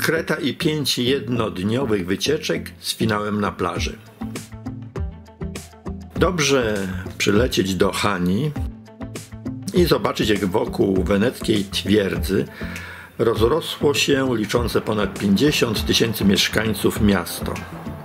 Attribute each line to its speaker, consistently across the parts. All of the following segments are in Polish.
Speaker 1: Kreta i 5 jednodniowych wycieczek z finałem na plaży. Dobrze przylecieć do Hani i zobaczyć, jak wokół weneckiej twierdzy rozrosło się liczące ponad 50 000 mieszkańców miasto.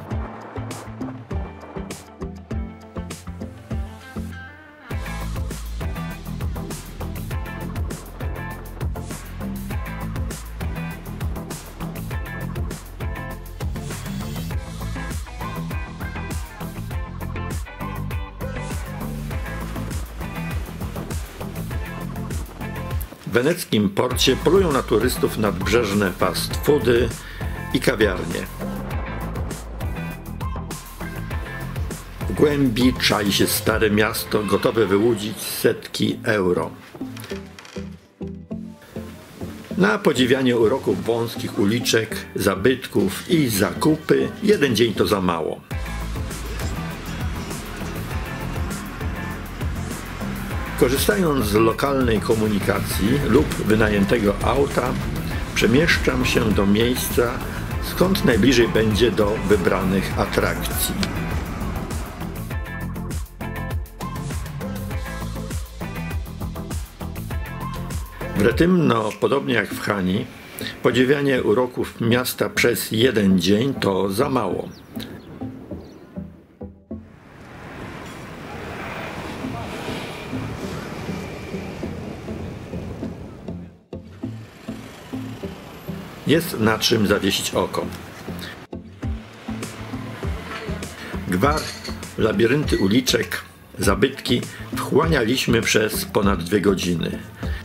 Speaker 1: W weneckim porcie polują na turystów nadbrzeżne fast foody i kawiarnie. W głębi czai się stare miasto, gotowe wyłudzić setki euro. Na podziwianie uroków wąskich uliczek, zabytków i zakupy jeden dzień to za mało. Korzystając z lokalnej komunikacji lub wynajętego auta, przemieszczam się do miejsca, skąd najbliżej będzie do wybranych atrakcji. W Retymno, podobnie jak w Hani, podziwianie uroków miasta przez jeden dzień to za mało. Jest na czym zawiesić oko. Gwar, labirynty uliczek, zabytki wchłanialiśmy przez ponad 2 godziny.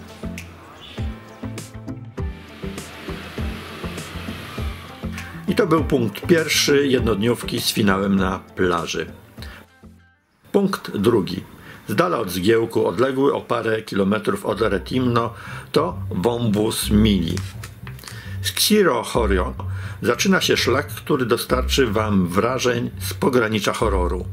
Speaker 1: I to był punkt pierwszy jednodniówki z finałem na plaży. Punkt drugi. Z dala od zgiełku, odległy o parę kilometrów od Retymno, to wąwóz Mili. Z Ksiro Chorio zaczyna się szlak, który dostarczy Wam wrażeń z pogranicza horroru.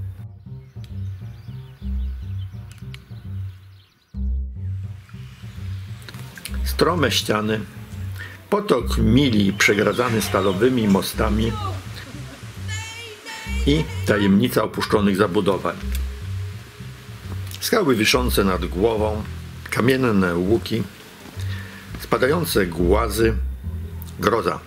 Speaker 1: Strome ściany, potok Mili przegradzany stalowymi mostami i tajemnica opuszczonych zabudowań. Skały wiszące nad głową, kamienne łuki, spadające głazy, groza.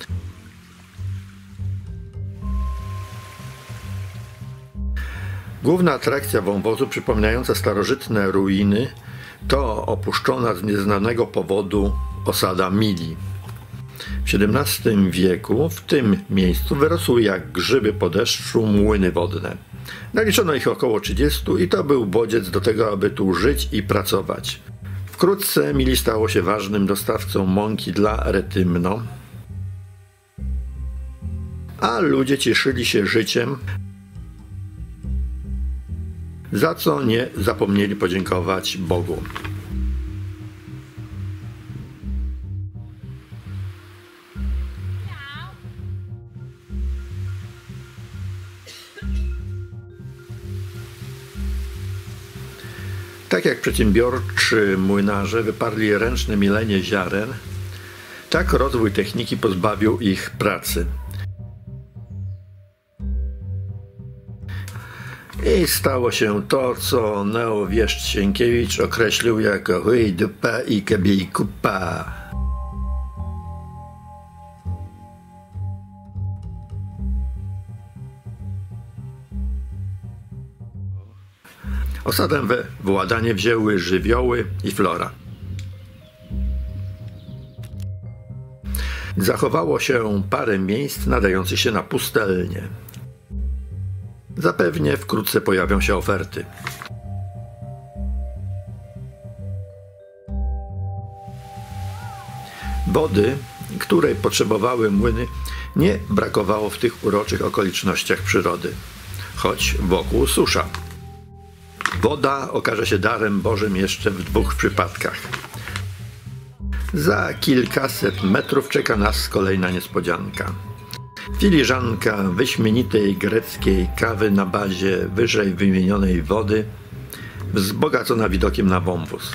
Speaker 1: Główna atrakcja wąwozu, przypominająca starożytne ruiny, to opuszczona z nieznanego powodu osada Mili. W XVII wieku w tym miejscu wyrosły jak grzyby po deszczu młyny wodne. Naliczono ich około 30 i to był bodziec do tego, aby tu żyć i pracować. Wkrótce Mili stało się ważnym dostawcą mąki dla Retymno, a ludzie cieszyli się życiem, za co nie zapomnieli podziękować Bogu. Tak jak przedsiębiorczy młynarze wyparli ręczne milenie ziaren, tak rozwój techniki pozbawił ich pracy. I stało się to, co Neowieszcz Sienkiewicz określił jako chuj dupa i kebij kupa. Osadę we władanie wzięły żywioły i flora. Zachowało się parę miejsc nadających się na pustelnie. Zapewnie wkrótce pojawią się oferty. Wody, której potrzebowały młyny, nie brakowało w tych uroczych okolicznościach przyrody, choć wokół susza. Woda okaże się darem Bożym jeszcze w 2 przypadkach. Za kilkaset metrów czeka nas kolejna niespodzianka. Filiżanka wyśmienitej greckiej kawy na bazie wyżej wymienionej wody, wzbogacona widokiem na wąwóz.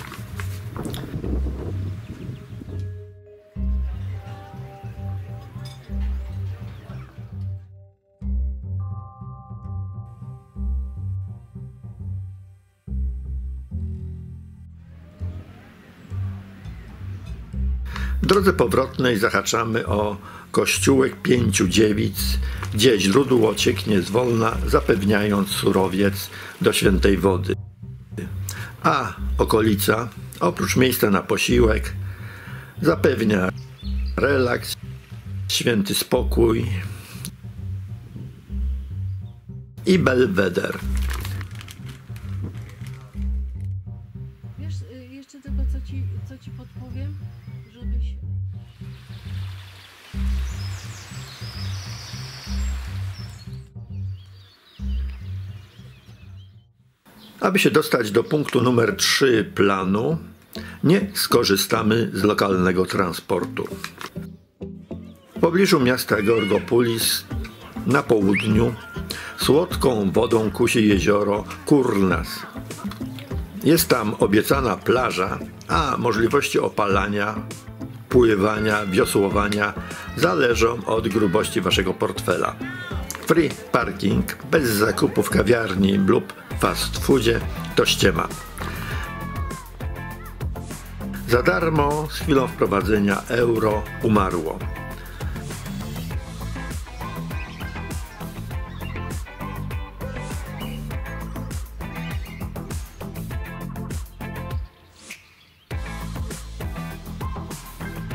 Speaker 1: W drodze powrotnej zahaczamy o kościółek 5 dziewic, gdzie źródło cieknie zwolna, zapewniając surowiec do świętej wody. A okolica, oprócz miejsca na posiłek, zapewnia relaks, święty spokój i belweder.
Speaker 2: Wiesz, jeszcze tylko co ci podpowiem, żebyś...
Speaker 1: Aby się dostać do punktu numer 3 planu, nie skorzystamy z lokalnego transportu. W pobliżu miasta Georgopolis na południu słodką wodą kusi jezioro Kurnas. Jest tam obiecana plaża, a możliwości opalania, pływania, wiosłowania zależą od grubości waszego portfela. Free parking bez zakupu w kawiarni lub fast foodzie to ściema. Za darmo z chwilą wprowadzenia euro umarło.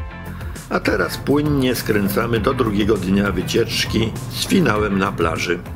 Speaker 1: A teraz płynnie skręcamy do drugiego dnia wycieczki z finałem na plaży.